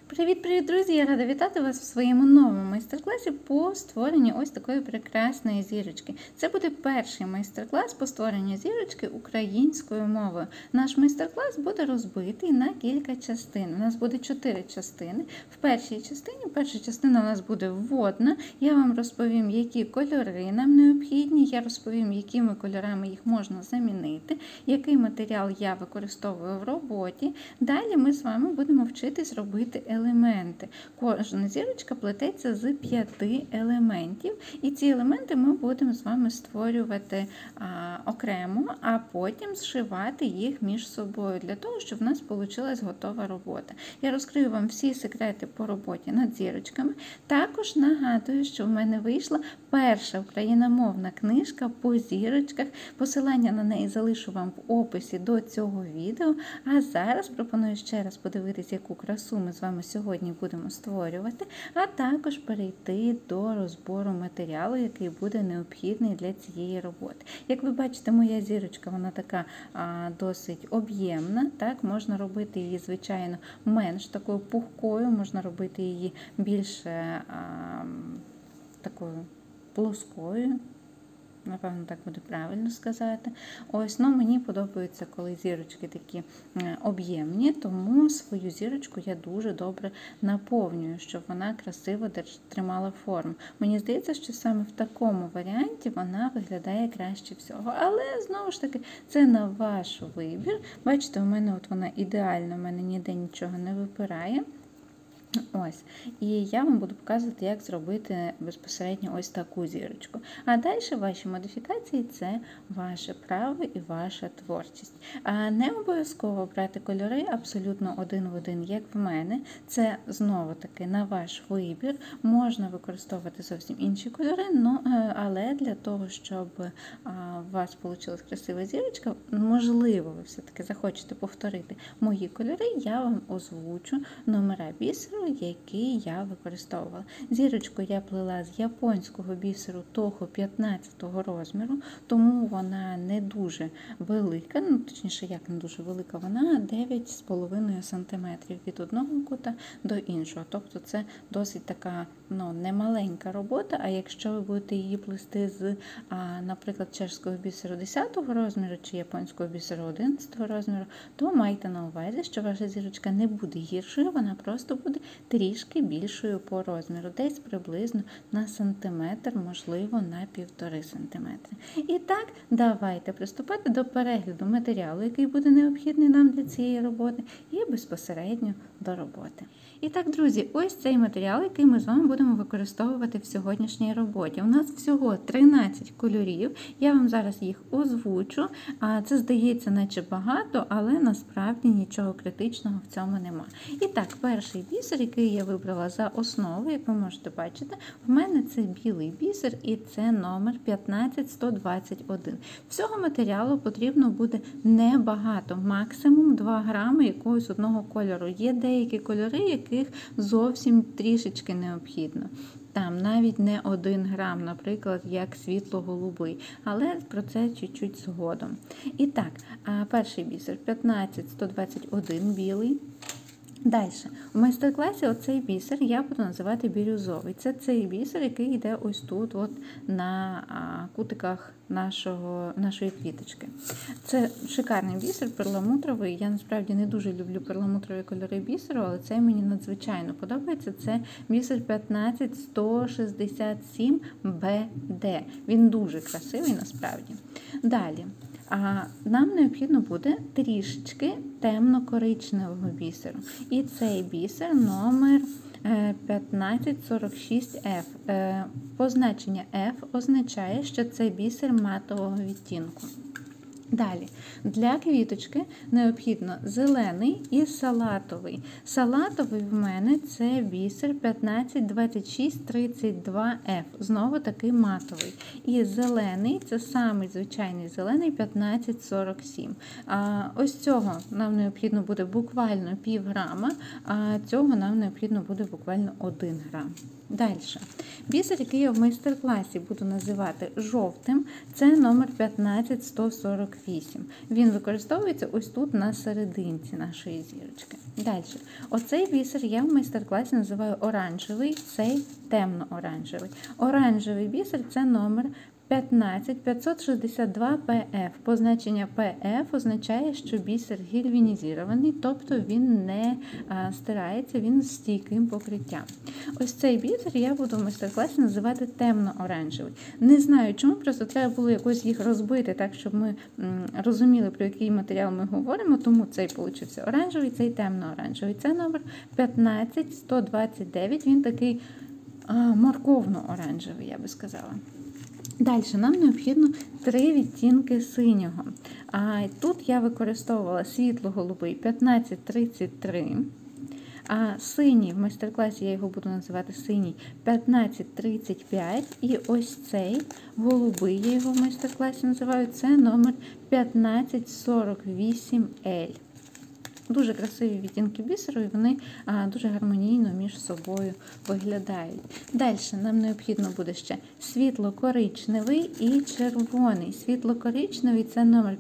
Привіт-привіт, друзі! Я рада вітати вас в своєму новому майстер-класі по створенню ось такої прекрасної зірочки. Це буде перший майстер-клас по створенню зірочки українською мовою. Наш майстер-клас буде розбитий на кілька частин. У нас буде 4 частини. В першій частині, перша частина у нас буде вводна. Я вам розповім, які кольори нам необхідні, я розповім, якими кольорами їх можна замінити, який матеріал я використовую в роботі. Далі ми з вами будемо вчитись робити елементи. Кожна зірочка плететься з 5 елементів, і ці елементи ми будемо з вами створювати окремо, а потім зшивати їх між собою, для того, щоб в нас вийшла готова робота. Я розкрию вам всі секрети по роботі над зірочками. Також нагадую, що в мене вийшла перша україномовна книжка по зірочках. Посилання на неї залишу вам в описі до цього відео. А зараз пропоную ще раз подивитися, яку красу ми з вами сьогодні будемо створювати, а також перейти до розбору матеріалу, який буде необхідний для цієї роботи. Як ви бачите, моя зірочка, вона така досить об'ємна, так, можна робити її, звичайно, менш такою пухкою, можна робити її більш такою плоскою. Напевно, так буде правильно сказати. Ось, мені подобається, коли зірочки такі об'ємні, тому свою зірочку я дуже добре наповнюю, щоб вона красиво тримала форму. Мені здається, що саме в такому варіанті вона виглядає краще всього. Але, знову ж таки, це на ваш вибір. Бачите, у мене от вона ідеальна, у мене ніде нічого не випирає. Ось. І я вам буду показувати, як зробити безпосередньо ось таку зірочку. А далі ваші модифікації – це ваше право і ваша творчість. Не обов'язково брати кольори абсолютно один в один, як в мене. Це, знову-таки, на ваш вибір. Можна використовувати зовсім інші кольори, але для того, щоб у вас вийшла красива зірочка, можливо, ви все-таки захочете повторити мої кольори, я вам озвучу номера бісеру, який я використовувала. Зірочку я плела з японського бісеру того 15-го розміру, тому вона не дуже велика, точніше, як не дуже велика, вона 9,5 см від одного кута до іншого. Тобто це досить така, немаленька робота, а якщо ви будете її плести з, наприклад, чешського бісеру 10-го розміру чи японського бісеру 11-го розміру, то майте на увазі, що ваша зірочка не буде гіршою, вона просто буде трішки більшою по розміру, десь приблизно на сантиметр, можливо, на 1,5 см. І так, давайте приступати до перегляду матеріалу, який буде необхідний нам для цієї роботи, і безпосередньо до роботи. І так, друзі, ось цей матеріал, який ми з вами будемо використовувати в сьогоднішній роботі. У нас всього 13 кольорів, я вам зараз їх озвучу. Це здається наче багато, але насправді нічого критичного в цьому нема. І так, перший бісер, який я вибрала за основу, як ви можете бачити, в мене це білий бісер і це номер 15121. Всього матеріалу потрібно буде небагато, максимум 2 грами якогось одного кольору. Є деякі кольори, яких зовсім трішечки необхідно. Там навіть не 1 грам, наприклад, як світло-голубий, але про це чуть-чуть згодом. І так, перший бісер 15121 білий. Далі, в майстер-класі оцей бісер я буду називати бірюзовий. Це цей бісер, який йде ось тут, на кутиках нашої квіточки. Це шикарний бісер, перламутровий. Я насправді не дуже люблю перламутрові кольори бісеру, але цей мені надзвичайно подобається. Це бісер 15167 BD. Він дуже красивий насправді. Далі. Нам необхідно буде трішечки темно-коричневого бісеру. І цей бісер номер 1546F. Позначення F означає, що це бісер матового відтінку. Далі, для квіточки необхідно зелений і салатовий. Салатовий в мене це бісер 152632F, знову таки матовий. І зелений, це самий звичайний зелений 1547. Ось цього нам необхідно буде буквально пів грама, а цього нам необхідно буде буквально 1 грам. Далі. Бісер, який я в майстер-класі буду називати жовтим, це номер 15147. 48. Він використовується ось тут на серединці нашої зірочки. Далі. Оцей бісер я в майстер-класі називаю оранжевий, цей темно-оранжевий. Оранжевий бісер – це номер 15562 PF. Позначення PF означає, що бісер гальванізований, тобто він не стирається, він з стійким покриттям. Ось цей бісер я буду в майстер-класі називати темно-оранжевий. Не знаю чому, просто треба було якось їх розбити так, щоб ми розуміли, про який матеріал ми говоримо, тому цей получився оранжевий, цей темно-оранжевий. Це номер 15129, він такий морковно-оранжевий, я би сказала. Далі нам необхідно 3 відтінки синього. Тут я використовувала світло-голубий 1533, а синій, в майстер-класі я його буду називати синій, 1535, і ось цей голубий, я його в майстер-класі називаю, це номер 1548L. Дуже красиві відтінки бісеру, і вони дуже гармонійно між собою виглядають. Далі нам необхідно буде ще світло-коричневий і червоний. Світло-коричневий – це номер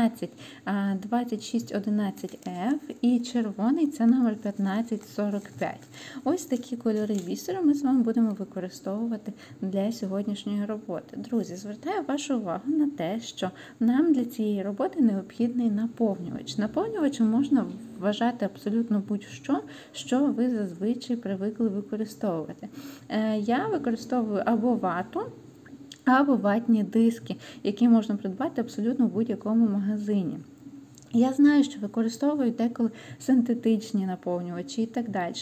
152611F, і червоний – це номер 1545. Ось такі кольори бісеру ми з вами будемо використовувати для сьогоднішньої роботи. Друзі, звертаю вашу увагу на те, що нам для цієї роботи необхідний наповнювач. Наповнювачем можна вважати абсолютно будь-що, що ви зазвичай привикли використовувати. Я використовую або вату, або ватні диски, які можна придбати абсолютно в будь-якому магазині. Я знаю, що використовують деколи синтетичні наповнювачі і так далі.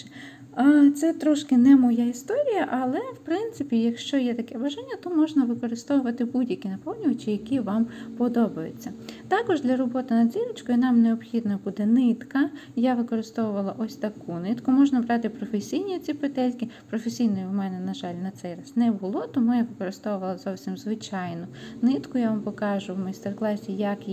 Це трошки не моя історія, але, в принципі, якщо є таке бажання, то можна використовувати будь-які наповнювачі, які вам подобаються. Також для роботи над зірочкою нам необхідна буде нитка. Я використовувала ось таку нитку. Можна брати професійні ці петельки. Професійної у мене, на жаль, на цей раз не було, тому я використовувала зовсім звичайну нитку. Я вам покажу в майстер-класі,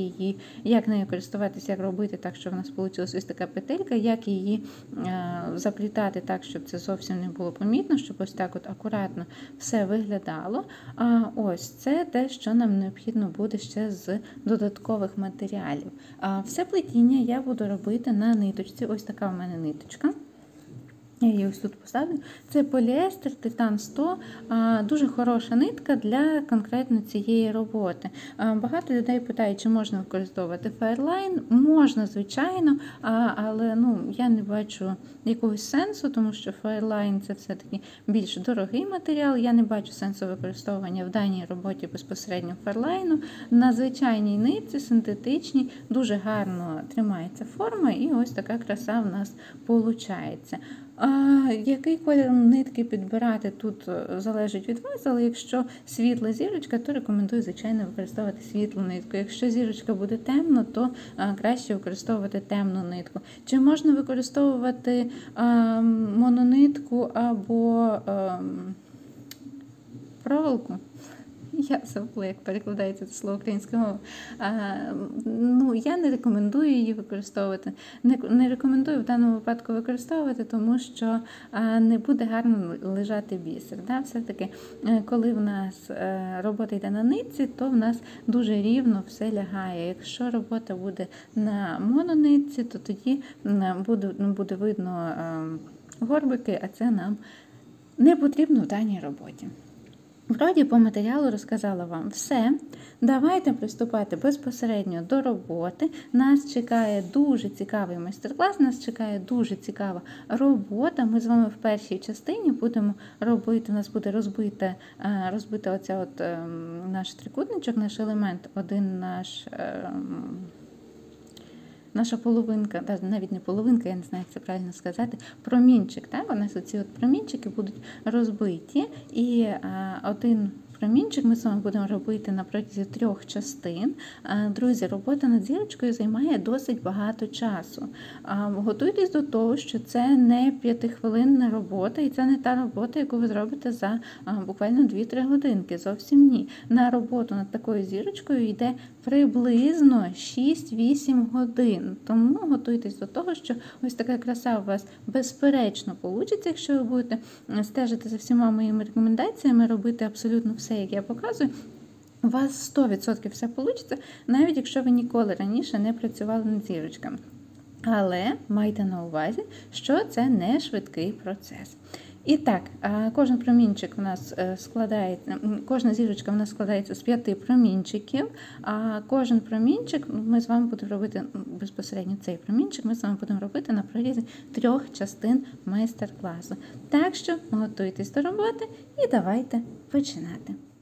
як нею користуватися, як робити так, щоб в нас вийшла ось така петелька, як її заплітати так, щоб це зовсім не було помітно, щоб ось так от акуратно все виглядало. Ось це те, що нам необхідно буде ще з додаткових матеріалів. Все плетіння я буду робити на ниточці. Ось така в мене ниточка. Я її ось тут поставлю. Це поліестер Титан 100, дуже хороша нитка для конкретно цієї роботи. Багато людей питають, чи можна використовувати Fairline. Можна, звичайно, але я не бачу якогось сенсу, тому що Fairline – це все-таки більш дорогий матеріал. Я не бачу сенсу використовування в даній роботі безпосередньо Fairline. На звичайній нитці, синтетичній, дуже гарно тримається форма, і ось така краса в нас виходить. Який колір нитки підбирати тут залежить від вас, але якщо світла зірочка, то рекомендую, звичайно, використовувати світлу нитку. Якщо зірочка буде темна, то краще використовувати темну нитку. Чи можна використовувати мононитку або проволоку? Я забула, як перекладається це слово українською мовою. Я не рекомендую її використовувати. Не рекомендую в даному випадку використовувати, тому що не буде гарно лежати бісер. Все-таки, коли в нас робота йде на нитці, то в нас дуже рівно все лягає. Якщо робота буде на мононитці, то тоді буде видно горбики, а це нам не потрібно в даній роботі. Вроді по матеріалу розказала вам все. Давайте приступати безпосередньо до роботи. Нас чекає дуже цікавий майстер-клас, нас чекає дуже цікава робота. Ми з вами в першій частині будемо робити, у нас буде розбита наш трикутничок, наш елемент, наша половинка, навіть не половинка, я не знаю, як це правильно сказати, промінчик. У нас оці промінчики будуть розбиті, і один промінчик ми з вами будемо робити на протязі 3 частин. Друзі, робота над зірочкою займає досить багато часу. Готуйтесь до того, що це не 5-хвилинна робота, і це не та робота, яку ви зробите за буквально 2-3 годинки. Зовсім ні. На роботу над такою зірочкою йде приблизно 6-8 годин. Тому готуйтесь до того, що ось така краса у вас безперечно вийде, якщо ви будете стежити за всіма моїми рекомендаціями, робити абсолютно все, як я показую. у вас 100% все вийде, навіть якщо ви ніколи раніше не працювали над зірочками. Але майте на увазі, що це не швидкий процес. І так, кожен промінчик у нас складається, кожна зірочка у нас складається з 5 промінчиків, а кожен промінчик ми з вами будемо робити, безпосередньо цей промінчик ми з вами будемо робити на протязі 3 частин майстер-класу. Так що готуйтесь до роботи і давайте починати.